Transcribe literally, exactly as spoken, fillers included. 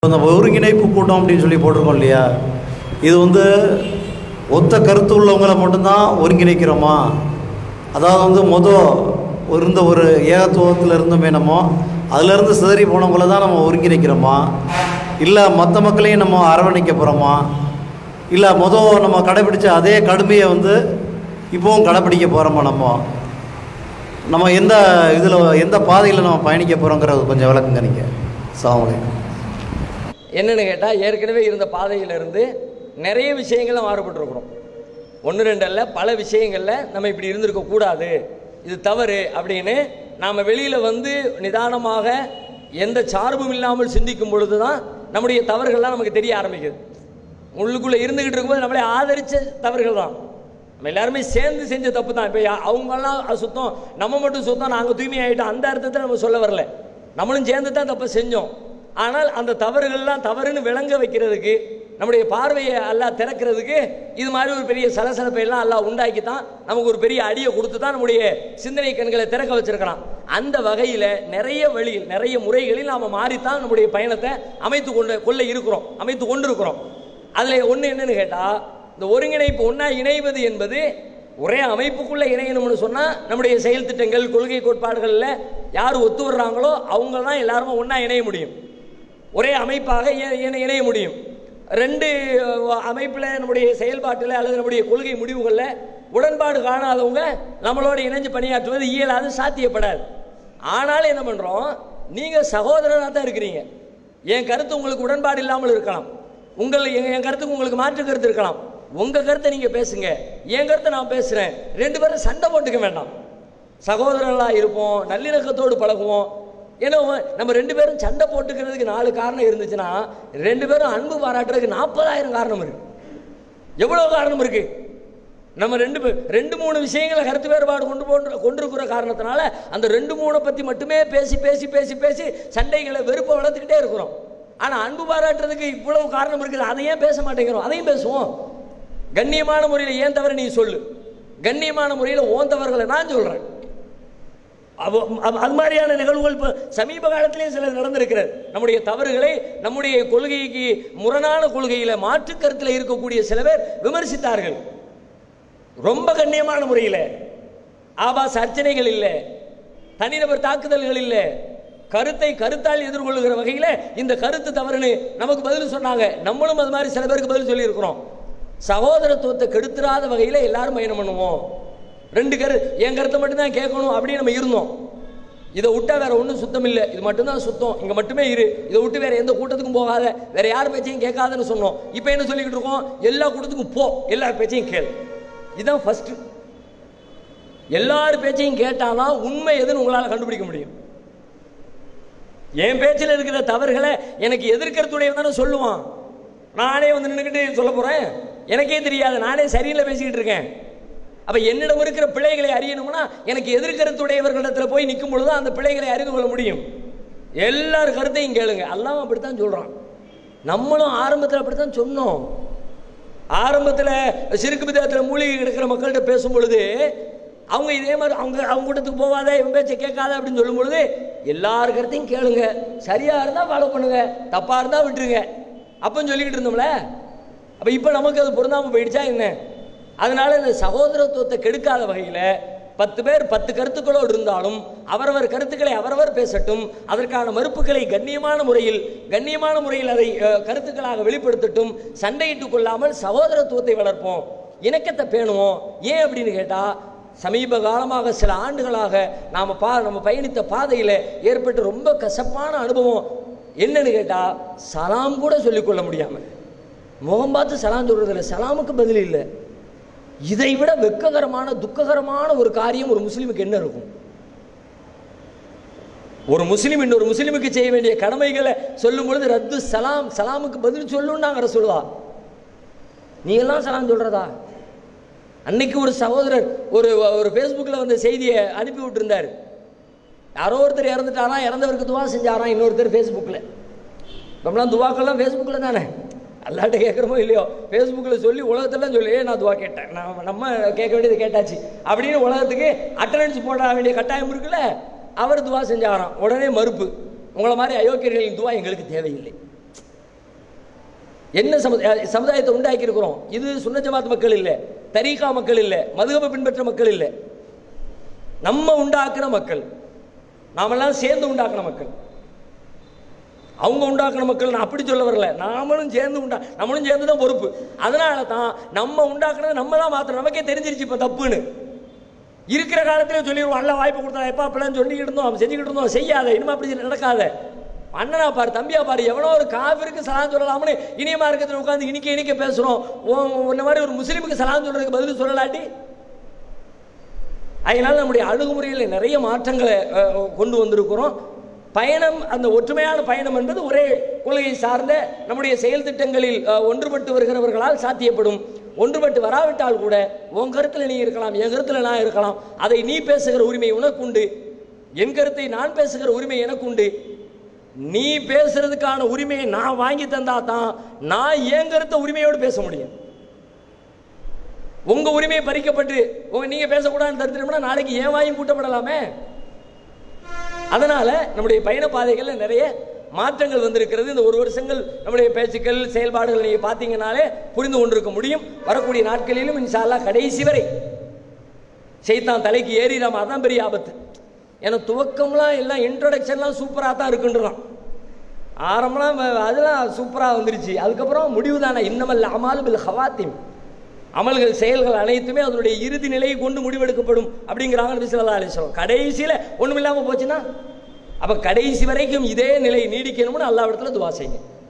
அந்த ஒருங்கிணைப்பு கூட்டம் அப்படின்னு சொல்லி போட்டிருக்கோம் இல்லையா, இது வந்து ஒத்த கருத்து உள்ளவங்களை மட்டும்தான் ஒருங்கிணைக்கிறோமா? அதாவது வந்து மொதல் இருந்த ஒரு ஏகத்துவத்தில் இருந்தோமே நம்ம அதிலேருந்து சிதறி போனவங்கள தான் நம்ம ஒருங்கிணைக்கிறோமா, இல்லை மற்ற மக்களையும் நம்ம அரவணைக்க போகிறோமா, இல்லை மொதல் நம்ம கடைப்பிடிச்ச அதே கடுமையை வந்து இப்போவும் கடைப்பிடிக்க போகிறோமா? நம்ம நம்ம எந்த இதில் எந்த பாதையில் நம்ம பயணிக்க போகிறோங்கிறது கொஞ்சம் விளக்குங்க நீங்கள். சாமலை என்னென்னு கேட்டால், ஏற்கனவே இருந்த பாதையிலிருந்து நிறைய விஷயங்கள்லாம் மாறுபட்டுருக்குறோம். ஒன்று ரெண்டு அல்ல, பல விஷயங்களில் நம்ம இப்படி இருந்திருக்கக்கூடாது, இது தவறு அப்படின்னு நாம் வெளியில் வந்து நிதானமாக எந்த சார்பும் இல்லாமல் சிந்திக்கும் பொழுது தான் நம்முடைய தவறுகள்லாம் நமக்கு தெரிய ஆரம்பிக்குது. உள்ளுக்குள்ளே இருந்துக்கிட்டு இருக்கும்போது நம்மளே ஆதரித்த தவறுகள் தான், நம்ம எல்லாருமே சேர்ந்து செஞ்ச தப்பு தான். இப்போ அவங்கெல்லாம் சுத்தம், நம்ம மட்டும் சுத்தம், நாங்கள் தூய்மையாகிட்டோம், அந்த அர்த்தத்தில் நம்ம சொல்ல வரல. நம்மளும் சேர்ந்து தான் தப்பு செஞ்சோம். ஆனால் அந்த தவறுகள்லாம் தவறுன்னு விளங்க வைக்கிறதுக்கு, நம்முடைய பார்வையை எல்லாம் திறக்கிறதுக்கு இது மாதிரி ஒரு பெரிய சலசலப்பை எல்லாம் எல்லாம் உண்டாக்கி தான் நமக்கு ஒரு பெரிய அடியை கொடுத்து தான் நம்முடைய சிந்தனை கண்களை திறக்க வச்சிருக்கலாம். அந்த வகையில் நிறைய வழியில் நிறைய முறைகளில் நாம் மாறித்தான் நம்முடைய பயணத்தை அமைத்து கொண்டு கொள்ள இருக்கிறோம் அமைத்து கொண்டு இருக்கிறோம். அதில் ஒன்று என்னன்னு கேட்டால், இந்த ஒருங்கிணைப்பு ஒன்றா இணைவது என்பது ஒரே அமைப்புக்குள்ளே இணையணும்னு சொன்னால் நம்முடைய செயல் திட்டங்கள் கொள்கை கோட்பாடுகளில் யார் ஒத்து வர்றாங்களோ அவங்க தான் எல்லாருமே ஒன்றா இணைய முடியும், ஒரே அமைப்பாக இணைய முடியும். ரெண்டு அமைப்பில் நம்முடைய செயல்பாட்டில் அல்லது நம்முடைய கொள்கை முடிவுகளில் உடன்பாடு காணாதவங்க நம்மளோட இணைஞ்சு பணியாற்றுவது இயலாது, சாத்தியப்படாது. ஆனாலும் என்ன பண்ணுறோம், நீங்கள் சகோதரராக தான் இருக்கிறீங்க. என் கருத்து உங்களுக்கு உடன்பாடு இல்லாமல் இருக்கலாம், உங்கள் என் கருத்துக்கு உங்களுக்கு மாற்று கருத்து இருக்கலாம். உங்கள் கருத்தை நீங்கள் பேசுங்க, என் கருத்தை நான் பேசுகிறேன், ரெண்டு பேரும் சண்டை போட்டுக்க வேண்டாம், சகோதரர்களாக இருப்போம், நல்லிணக்கத்தோடு பழகுவோம். ஏன்னா நம்ம ரெண்டு பேரும் சண்டை போட்டுக்கிறதுக்கு நாலு காரணம் இருந்துச்சுன்னா ரெண்டு பேரும் அன்பு பாராட்டுறதுக்கு நாற்பதாயிரம் காரணம் இருக்கு. எவ்வளோ காரணம் இருக்கு? நம்ம ரெண்டு பேர் ரெண்டு மூணு விஷயங்களை கருத்து வேறுபாடு கொண்டு போன்று கொண்டிருக்கிற காரணத்தினால அந்த ரெண்டு மூணை பற்றி மட்டுமே பேசி பேசி பேசி பேசி சண்டைகளை வெறுப்பை வளர்த்துக்கிட்டே இருக்கிறோம். ஆனால் அன்பு பாராட்டுறதுக்கு இவ்வளவு காரணம் இருக்குது, அதை ஏன் பேச மாட்டேங்கிறோம்? அதையும் பேசுவோம். கண்ணியமான முறையில் ஏன் தவறு நீ சொல்லு, கண்ணியமான முறையில் ஓன் தவறுகளை நான் சொல்கிறேன். அது மாதிரியான நிகழ்வுகள் இப்போ சமீப காலத்திலே சில நடந்திருக்கிறது. நம்முடைய தவறுகளை நம்முடைய கொள்கைக்கு முரணான கொள்கையில் மாற்று கருத்தில் இருக்கக்கூடிய சில பேர் விமர்சித்தார்கள். ரொம்ப கண்ணியமான முறையில், ஆபாச அர்ச்சனைகள் இல்லை, தனிநபர் தாக்குதல்கள் இல்லை, கருத்தை கருத்தால் எதிர்கொள்ளுகிற வகையில் இந்த கருத்து தவறுன்னு நமக்கு பதில் சொன்னாங்க. நம்மளும் அது மாதிரி சில பேருக்கு பதில் சொல்லியிருக்கிறோம். சகோதரத்துவத்தை கெடுத்துறாத வகையில் எல்லாரும் பயணம் பண்ணுவோம். ரெண்டு கரு என் கருத்தை மட்டும்தான் கேட்கணும் அப்படின்னு நம்ம இருந்தோம். இதை விட்டா வேற ஒன்றும் சுத்தம் இல்லை, இது மட்டும்தான் சுத்தம், இங்கே மட்டுமே இரு, இதை விட்டு வேற எந்த கூட்டத்துக்கும் போகாத, வேற யார் பேச்சையும் கேட்காதுன்னு சொன்னோம். இப்போ என்ன சொல்லிக்கிட்டு இருக்கோம், எல்லா கூட்டத்துக்கும் போ, எல்லார் பேச்சையும் கேள். இதுதான் ஃபர்ஸ்ட். எல்லார் பேச்சையும் கேட்டாதான் உண்மை எதுன்னு உங்களால் கண்டுபிடிக்க முடியும். என் பேச்சில் இருக்கிற தவறுகளை எனக்கு எதிர்க்கிறதுடைய தானே சொல்லுவான். நானே வந்து நின்றுக்கிட்டு சொல்ல போறேன், எனக்கே தெரியாது, நானே சரியில்லை பேசிக்கிட்டு இருக்கேன். அப்ப என்னிடம் இருக்கிற பிழைகளை அறியணும்னா எனக்கு எதிர்கருத்துடையவர்களிடத்தில் போய் நிற்கும் பொழுதுதான் அந்த பிழைகளை அறிந்து கொள்ள முடியும். எல்லார் கருத்தையும் கேளுங்க, எல்லாம் அப்படித்தான் சொல்றான். நம்மளும் ஆரம்பத்தில் அப்படித்தான் சொன்னோம். ஆரம்பத்தில் சிறுக்கு விதத்தில் மூலிகை கிடக்கிற மக்கள்கிட்ட பேசும் பொழுது அவங்க இதே மாதிரி அவங்க அவங்க கூட்டத்துக்கு போகாத, இவன் பேச்சை கேட்காத அப்படின்னு சொல்லும் பொழுது எல்லார் கருத்தையும் கேளுங்க, சரியா இருந்தா ஃபாலோ பண்ணுங்க, தப்பா இருந்தா விட்டுருங்க அப்பன்னு சொல்லிக்கிட்டு இருந்தோம்ல. அப்ப இப்ப நமக்கு அது பொருந்தாம போயிடுச்சா என்ன? அதனால இந்த சகோதரத்துவத்தை கெடுக்காத வகையில் பத்து பேர் பத்து கருத்துக்களோடு இருந்தாலும் அவரவர் கருத்துக்களை அவரவர் பேசட்டும், அதற்கான மறுப்புகளை கண்ணியமான முறையில் கண்ணியமான முறையில் அதை கருத்துக்களாக வெளிப்படுத்தட்டும், சண்டையிட்டுக் கொள்ளாமல் சகோதரத்துவத்தை வளர்ப்போம், இணக்கத்தை பேணுவோம். ஏன் அப்படின்னு கேட்டால், சமீப காலமாக சில ஆண்டுகளாக நாம் பா நம்ம பயணித்த பாதையில் ஏற்பட்ட ரொம்ப கசப்பான அனுபவம் என்னன்னு கேட்டால், சலாம் கூட சொல்லிக்கொள்ள முடியாமல் முகம் பார்த்து சலாம் சொல்றதில்லை, சலாமுக்கு பதில் இல்லை. இதை விட வெட்ககரமான துக்ககரமான ஒரு காரியம் ஒரு முஸ்லிமுக்கு என்ன இருக்கும்? ஒரு முஸ்லிம் இன்னொரு முஸ்லிமுக்கு செய்ய வேண்டிய கடமைகளை சொல்லும் பொழுது ரத்து சலாம், சலாமுக்கு பதில் சொல்லுன்னாங்க சொல்லுவா. நீ எல்லாம் சலாம் சொல்றதா? அன்னைக்கு ஒரு சகோதரர் ஒரு ஒரு ஃபேஸ்புக்கில் வந்த செய்தியை அனுப்பி விட்டுருந்தார். யாரோ ஒருத்தர் இறந்துட்டாரா, இறந்தவருக்கு துவா செஞ்சாராம் இன்னொருத்தர் ஃபேஸ்புக்கில். நம்மளாம் துவாக்கெல்லாம் ஃபேஸ்புக்கில் தானே, அல்லாட்ட கேட்குறமோ இல்லையோ, ஃபேஸ்புக்கில் சொல்லி உலகத்தெல்லாம் சொல்லி நான் துவா கேட்டேன், நான் நம்ம கேட்க வேண்டியது கேட்டாச்சு அப்படின்னு உலகத்துக்கு அட்டண்டன்ஸ் போட வேண்டிய கட்டாயம் இருக்குல்ல. அவர் துவா செஞ்சாராம், உடனே மறுப்பு, உங்களை மாதிரி அயோக்கியர்களின் துவா எங்களுக்கு தேவையில்லை. என்ன சமுதாயத்தை உண்டாக்கி இருக்கிறோம்? இது சுன்ன ஜமாத் மக்கள் இல்லை, தரீகா மக்கள் இல்லை, மதுஹபை பின்பற்ற மக்கள் இல்லை, நம்ம உண்டாக்குற மக்கள், நாமெல்லாம் சேர்ந்து உண்டாக்குன மக்கள். அவங்க உண்டாக்குன மக்கள் நான் அப்படி சொல்ல வரல, நாமளும் சேர்ந்து உண்டா நம்மளும் சேர்ந்து தான் பொறுப்பு. அதனால தான் நம்ம உண்டாக்குனது நம்ம தான் மாத்திரம். நமக்கே தெரிஞ்சிருச்சு இப்போ தப்புன்னு. இருக்கிற காலத்திலே சொல்லிடுவோம், நல்ல வாய்ப்பு கொடுத்தா எப்போ அப்பெல்லாம் சொல்லிக்கிட்டு இருந்தோம், செஞ்சுக்கிட்டு இருந்தோம், செய்யாத, இனிமே அப்படி நடக்காத. அண்ணனா பாரு, தம்பியா பாரு, எவனோ ஒரு காவிருக்கு சலாம் சொல்லலாம்னு இனிய மார்க்கத்தில் உட்காந்து இனிக்க இனிக்க பேசுகிறோம். இந்த மாதிரி ஒரு முஸ்லீமுக்கு சலாம் சொல்றதுக்கு பதில் சொல்லலாட்டி. அதனால நம்முடைய அணுகுமுறையில் நிறைய மாற்றங்களை கொண்டு வந்திருக்கிறோம். பயணம், அந்த ஒற்றுமையான பயணம் என்பது ஒரே கொள்கையை சார்ந்த நம்முடைய செயல் திட்டங்களில் ஒன்றுபட்டு வருகிறவர்களால் சாத்தியப்படும். ஒன்றுபட்டு வராவிட்டால் கூட உன் கருத்தில் நீ இருக்கலாம், என் கருத்தில் நான் இருக்கலாம், அதை நீ பேசுகிற உரிமை உனக்குண்டு, என் கருத்தை நான் பேசுகிற உரிமை எனக்குண்டு. நீ பேசுறதுக்கான உரிமையை நான் வாங்கி தந்தா தான் நான் என் கருத்தை உரிமையோடு பேச முடியும். உங்க உரிமையை பறிக்கப்பட்டு உங்க நீங்க பேசக்கூடாதுன்னு தடுத்துட்டோம்னா நாளைக்கு ஏன் வாயும் கூட்டப்படலாமே. அதனால நம்முடைய பயண பாதைகள்ல நிறைய மாற்றங்கள் வந்திருக்கிறது. இந்த ஒரு வருஷங்கள் நம்முடைய பேச்சுக்கள் செயல்பாடுகள் நீங்க பார்த்தீங்கன்னாலே புரிந்து கொண்டிருக்க முடியும். வரக்கூடிய நாட்களிலும் இன்ஷா அல்லாஹ் கடைசி வரை ஷைத்தான் தலைக்கு ஏறிடாம, அதான் பெரிய ஆபத்து. ஏன்னா துவக்கம்லாம் எல்லாம் இன்ட்ரோடக்ஷன்லாம் சூப்பராக தான் இருக்குன்றான். ஆரம்பம்லாம் அதெல்லாம் சூப்பராக வந்துருச்சு. அதுக்கப்புறம் முடிவு தானே, இன்னமல் அமால் பில் ஹவாத்திம், அமல்கள் செயல்கள் அனைத்துமே அதனுடைய இறுதி நிலையை கொண்டு முடிவெடுக்கப்படும் அப்படிங்கிறாங்க நபி ஸல்லல்லாஹு அலைஹி வஸல்லம். கடைசியில் ஒன்றும் இல்லாமல் போச்சுன்னா அப்போ கடைசி வரைக்கும் இதே நிலை நீடிக்கணும்னு அல்லாஹ்விடத்தில் துஆ செய்யுங்க.